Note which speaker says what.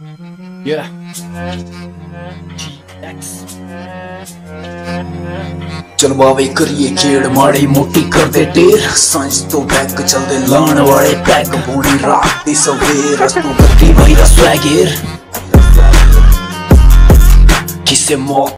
Speaker 1: Yeah. GX चलवावे करिए खेड़ माड़ी मोटी कर दे ढेर साइंस तो बैक चलदे लाण वाले पैग पूरी रात दी सवेर रस्तों गद्दी भाई रा स्वैग किसे मौत